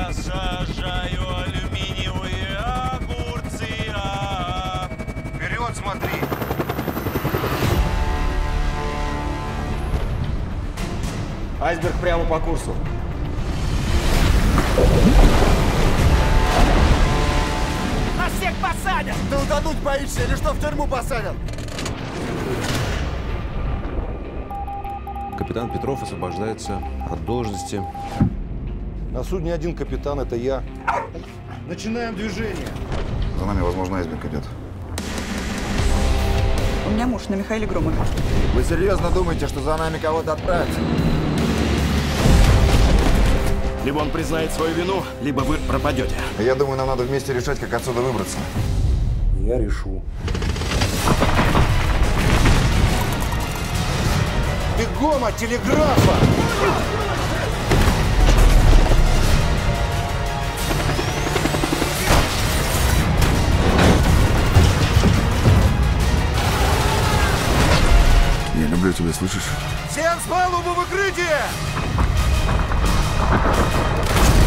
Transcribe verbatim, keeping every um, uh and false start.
Я сажаю алюминиевые огурцы. А... Вперед смотри. Айсберг прямо по курсу. Нас всех посадят! Ты утонуть боишься или что, в тюрьму посадят? Капитан Петров освобождается от должности. На судне один капитан, это я. Начинаем движение. За нами, возможно, айсберг идет. У меня муж на Михаиле Громове. Вы серьезно думаете, что за нами кого-то отправят? Либо он признает свою вину, либо вы пропадете. Я думаю, нам надо вместе решать, как отсюда выбраться. Я решу. Бегом от телеграфа! Я люблю тебя, слышишь? Всем с палубы в укрытие!